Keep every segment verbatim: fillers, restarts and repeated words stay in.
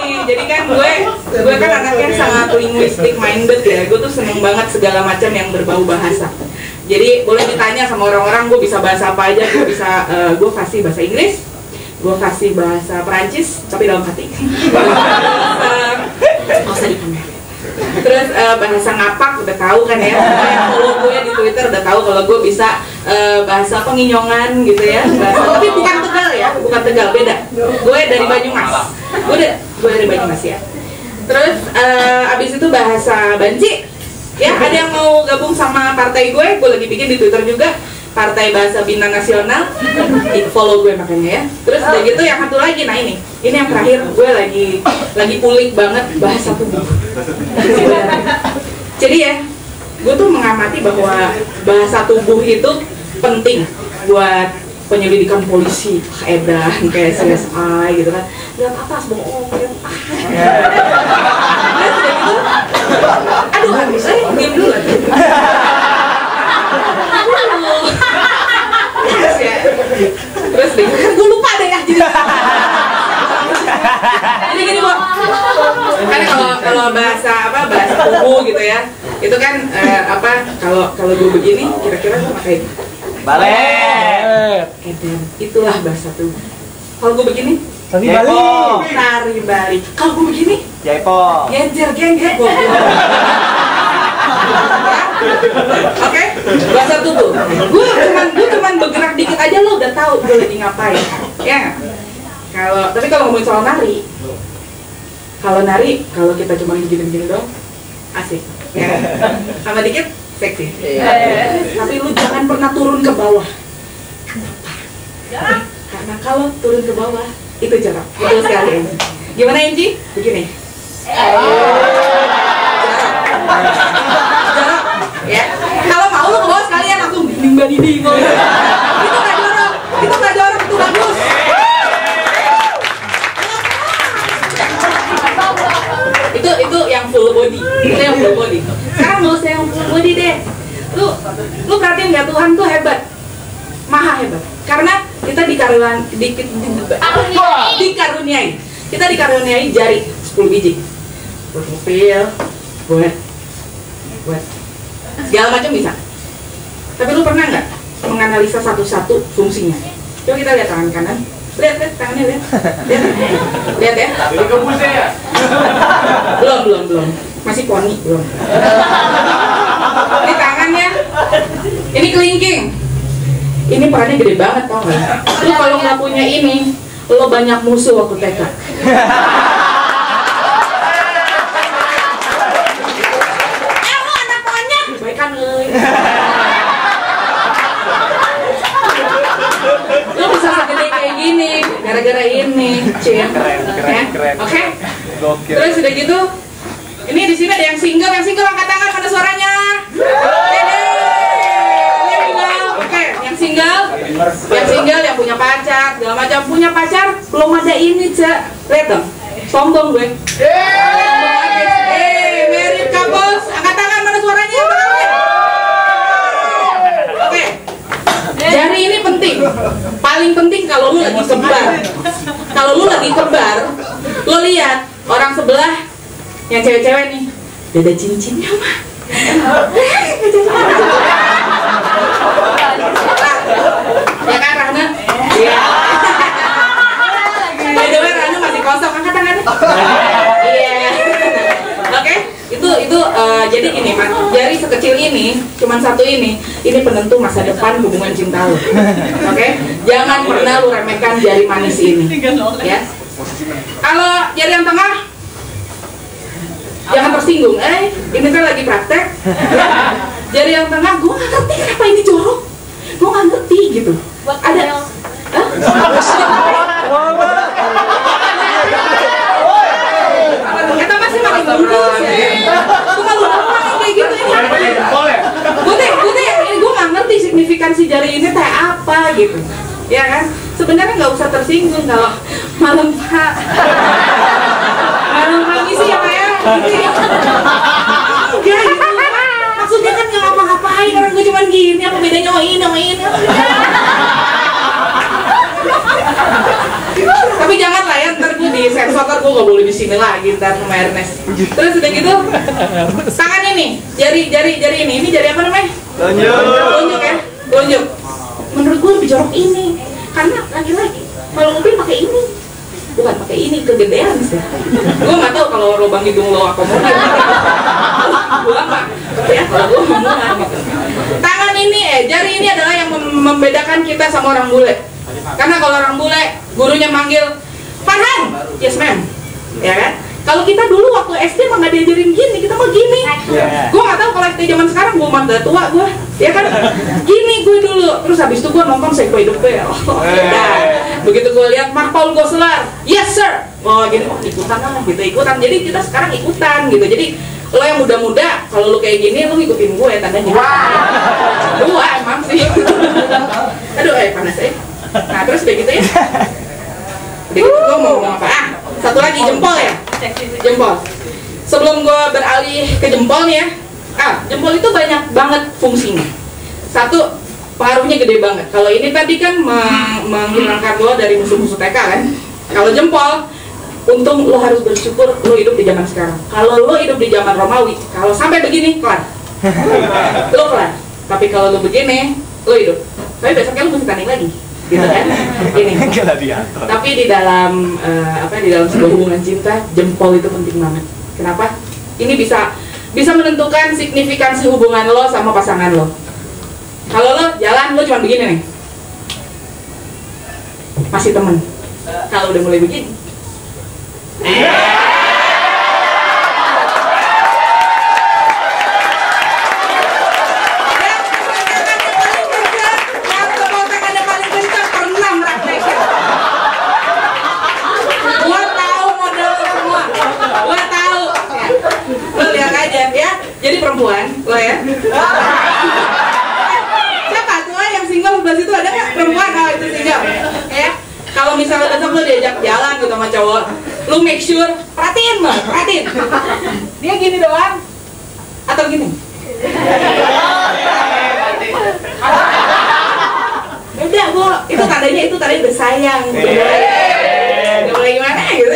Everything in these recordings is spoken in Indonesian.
nih, jadi kan gue gue kan anaknya sangat linguistic minded ya. Gue tuh seneng banget segala macam yang berbau bahasa. Jadi boleh ditanya sama orang-orang gue bisa bahasa apa aja. Gue bisa, uh, gue fasih bahasa Inggris, gue fasih bahasa Perancis, tapi dalam hati. Nggak usah dipamerin. Terus uh, bahasa ngapak udah tahu kan ya, yang follow gue di Twitter udah tahu kalau gue bisa uh, bahasa penginyongan gitu ya, bahasa, tapi bukan Tegal ya, bukan Tegal, beda. Gue dari Banyumas, gue de, gue dari Banyumas ya. Terus uh, abis itu bahasa Banci, ya ada yang mau gabung sama partai gue, gue lagi bikin di Twitter juga. Partai Bahasa Bina Nasional, follow gue makanya ya. Terus udah gitu yang satu lagi, nah ini, ini yang terakhir gue lagi lagi pulik banget bahasa tubuh. Jadi ya, gue tuh mengamati bahwa bahasa tubuh itu penting buat penyelidikan polisi, edan kayak C S I gitu kan. Lihat atas bohong, lihat ah. Aduh, habis saya diam dulu lagi. Terus ya, terus deh, gue lupa deh ya jadi. Jadi gini bu, kan kalau kalau bahasa apa bahasa tubuh gitu ya, itu kan eh, apa kalau kalau gue begini, kira-kira gue pakai balik. Itulah bahasa tubuh. Kalau gue begini, tari balik. Tari balik. Kalau gue begini, jaipo. Genjer genjer gue. Oke, bahasa tubuh. Gue cuman gue cuman bergerak dikit aja lo udah tahu gue lagi ngapain. Ya. Kalau tapi kalau ngomongin soal nari, kalau nari kalau kita cuma gini-gini doang, asik. Ya. Sama dikit seksi. Tapi lu jangan pernah turun ke bawah. Kenapa? Karena kalau turun ke bawah itu jorok. Betul sekali. Gimana Enji? Begini. Jorok. Ya. Kalau mau lu ke bawah sekalian langsung nimba dinding. Itu nggak jorok. Itu nggak jorok. Itu bagus. Itu itu yang full body. Itu yang full body. Sekarang mau saya yang full body deh. Lu lu perhatiin nggak Tuhan tuh hebat. Maha hebat. Karena kita dikaruniai di, di, di, dikaruniai. Kita dikaruniai jari sepuluh biji. Buat mobil, buat buat segala macam bisa. Tapi lu pernah nggak menganalisa satu-satu fungsinya? Coba kita lihat tangan kanan. Lihat, lihat tangannya, lihat. Lihat, lihat ya. ya? Belum, belum, belum. Masih poni, belum. Ini tangannya. Ini kelingking. Ini perannya gede banget, tau gak? Lu kalau nggak punya ini, lo banyak musuh waktu T K. Eh, lo anak monyet. Baikan, euy. Lo bisa segede kayak gini, gara-gara ini, Cin. Keren, keren, keren. Oke? Terus udah gitu, ini di sini ada yang single, yang single angkat tangan, mana suaranya? Single, yang single, yang punya pacar, segala macam. Punya pacar, belum ada ini, Cak. Lihat dong, sombong gue. Sombong aja. Eh, married couples, angkat tangan, mana suaranya? Oke, jari ini penting. Paling penting kalau lu lagi kembar. Kalau lu lagi kembar, lu lihat orang sebelah yang cewek-cewek nih, beda cincinnya mah. Ya kan Rahna? Iya. By the way Rahna masih kosong, angkat tangannya. Iya. Oke, itu itu uh, jadi gini mas, jari sekecil ini, cuman satu ini, ini penentu masa depan hubungan cinta lo. Oke, jangan pernah lu remehkan jari manis ini. Ya. Kalau jari yang tengah, jangan tersinggung. Eh, ini kan lagi praktek. Jari yang tengah, gue nggak ngerti kenapa ini jorok. Gue nggak ngerti gitu. Ada. Hah? Kita masih makin bungkus ya. Gue malu banget kayak gitu ini. Gue deh, gue deh, ini gue nggak ngerti signifikansi jari ini kayak apa gitu. Ya kan? Sebenarnya nggak usah tersinggung kalau malam pak. Malam pagi sih ya kayak. Enggak gitu. Maksudnya kan nggak ngapa-ngapain, orang gue cuma gini, apa bedanya sama ini sama ini? Tapi jangan lah ya, ntar gue di sensor, ntar gue gak boleh di sini. sini lagi ntar sama Ernest. Terus udah gitu, tangan ini, jari jari jari ini, ini jari apa namanya? Tunjuk. Tunjuk ya, tunjuk. Menurut gue lebih jorok ini, karena laki-laki kalau mobil pakai ini, bukan pakai ini, kegedean sih. Gue nggak tahu kalau lubang hidung lo apa mobil. Gue mah, ya kalau gue mau gitu. Tangan ini, eh jari ini adalah yang mem- membedakan kita sama orang bule. Karena kalau orang bule, gurunya manggil Farhan, yes ma'am, ya kan? Kalau kita dulu waktu S D mah nggak diajarin gini, kita mah gini. Yeah. Gue nggak tahu kalau S D zaman sekarang, gue mah udah tua gue, ya kan? Gini gue dulu, terus habis itu gue nonton Psycho Hidup Bel. Nah, begitu gue lihat Mark Paul Gosselaar, yes sir, oh gini, oh ikutan lah, gitu ikutan. Jadi kita sekarang ikutan gitu. Jadi lo yang muda-muda, kalau lo kayak gini, lo ngikutin gue tandanya. Gue emang sih. Aduh, eh panas eh. Nah terus udah gitu ya. Udah gitu gue mau ngomong apa? Ah, satu lagi jempol ya. Jempol. Sebelum gue beralih ke jempol nih ya. Ah, jempol itu banyak banget fungsinya. Satu, pengaruhnya gede banget. Kalau ini tadi kan meng- menghilangkan lo dari musuh-musuh T K kan. Kalau jempol, untung lo harus bersyukur lo hidup di zaman sekarang. Kalau lo hidup di zaman Romawi, kalau sampai begini, kelar. Lo kelar. Tapi kalau lo begini, lo hidup. Tapi besoknya lo mesti tanding lagi. Gitu kan? Ini. Tapi di dalam uh, apa di dalam sebuah hubungan cinta, jempol itu penting banget. Kenapa? Ini bisa bisa menentukan signifikansi hubungan lo sama pasangan lo. Kalau lo jalan lo cuma begini nih, masih temen. Kalau udah mulai begini, jadi perempuan, lo ya. Siapa tuh yang single sebelah situ ada nggak perempuan? Oh itu single, ya. Kalau misalnya besok lo diajak jalan gitu sama cowok, lo make sure perhatiin lo, perhatiin. Dia gini doang, atau gini? Udah, gua itu tandanya itu tandanya bersayang. Udah mulai gimana gitu?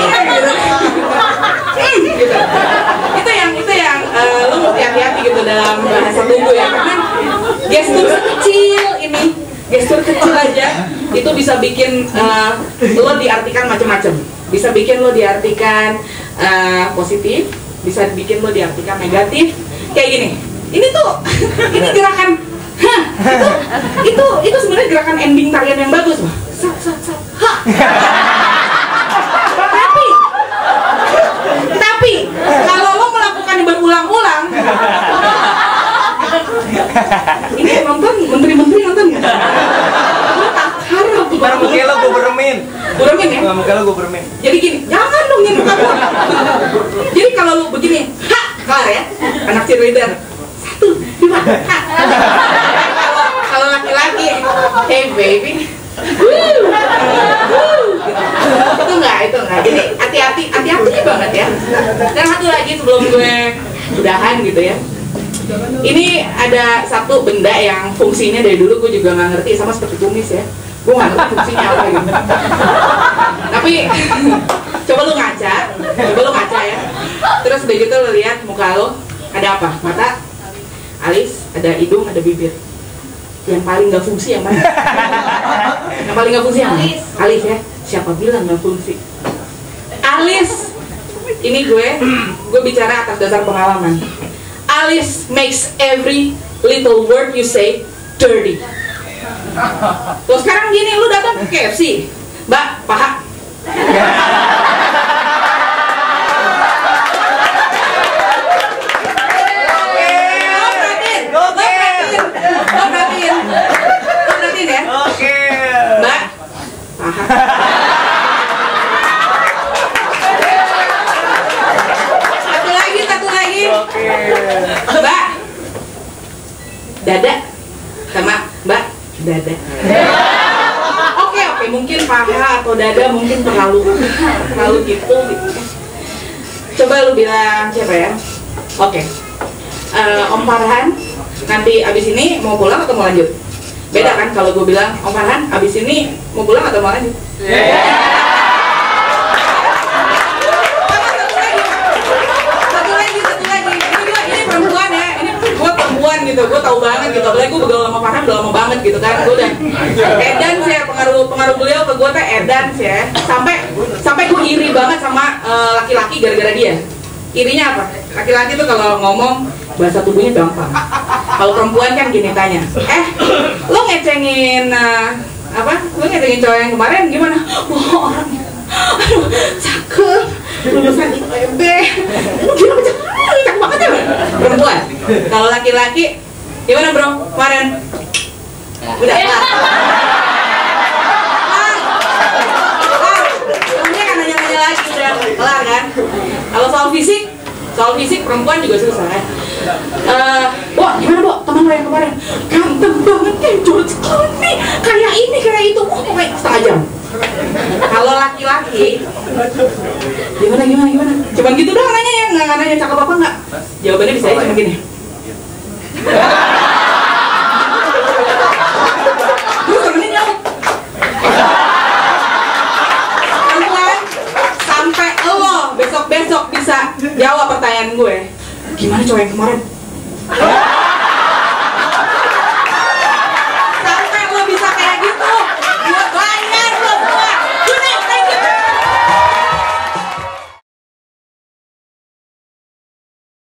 Gitu. Itu yang itu yang uh, lo mesti hati-hati gitu dalam bahasa tubuh ya, karena gestur kecil ini, gestur kecil aja itu bisa bikin uh, lo diartikan macam-macam, bisa bikin lo diartikan uh, positif, bisa bikin lo diartikan negatif. Kayak gini, ini tuh ini gerakan, hah, itu itu itu sebenarnya gerakan ending tarian yang bagus, mah. Sat sat sat, ha. Tapi tapi kalau lo melakukannya berulang-ulang, ini yang nonton menteri-menteri nonton nggak? Gue tak harap tuh. Baru muka lo gue beremin. Beremin ya? Nggak, muka lo gue beremin. Jadi gini, jangan dong yang muka gue. Jadi kalau lo begini, ha, kelar ya, anak cheerleader. Satu, dua, ha. Kalau laki-laki, hey baby. Wuh, wuh, gitu. Itu enggak, itu enggak. Jadi hati-hati, hati-hati banget ya. Dan satu lagi sebelum gue udahan gitu ya. Ini ada satu benda yang fungsinya dari dulu gue juga nggak ngerti, sama seperti kumis ya. Gue nggak ngerti fungsinya apa gitu. Tapi coba lu ngaca, coba lu ngaca ya. Terus udah gitu lu lihat muka lo, ada apa? Mata, alis, ada hidung, ada bibir. Yang paling nggak fungsi yang mana? Yang paling nggak fungsi yang mana? Alis ya. Siapa bilang nggak fungsi? Alis. Ini gue, gue bicara atas dasar pengalaman. Alis makes every little word you say dirty. Tuh sekarang gini, lu datang ke K F C, Mbak, paha. Oke. Mbak, paha. Satu lagi, satu lagi. Oke. Mbak, dada, sama Mbak, dada. Oke oke, mungkin paha atau dada mungkin terlalu terlalu gitu. gitu. Coba lu bilang siapa ya? Oke, uh, Om Farhan, nanti abis ini mau pulang atau mau lanjut? Beda kan kalau gue bilang, Om Farhan, abis ini mau pulang atau mau lanjut? Yeah. gitu, gue tahu banget gitu, apalagi gue bergaul sama Farhan udah lama banget gitu kan, gue udah edan sih ya, pengaruh pengaruh beliau ke gue tuh edan sih ya, sampai sampai gue iri banget sama uh, laki-laki gara-gara dia. Irinya apa? Laki-laki tuh kalau ngomong bahasa tubuhnya gampang, kalau perempuan kan gini tanya, eh lo ngecengin uh, apa? Lo ngecengin cowok yang kemarin gimana? Wah orangnya, aduh cakep, lulusan I P B, gila cakep, cakep banget ya perempuan. Kalau laki-laki gimana bro kemarin? Udah kelar. Kemudian kan nanya-nanya lagi udah kelar kan? Kalau soal fisik, soal fisik perempuan juga susah kan? Uh, Bo, gimana Bo? Teman lo yang kemarin ganteng banget ya, George Clooney, kayak ini kayak itu, wah kayak setengah jam. Kalau laki-laki gimana gimana gimana? Cuman gitu doang nanya ya, nggak nanya cakep apa nggak? Jawabannya bisa aja cuma gini. Terus temennya nyaut. Pelan-pelan sampai lo besok-besok bisa jawab pertanyaan gue. Gimana cowok yang kemarin?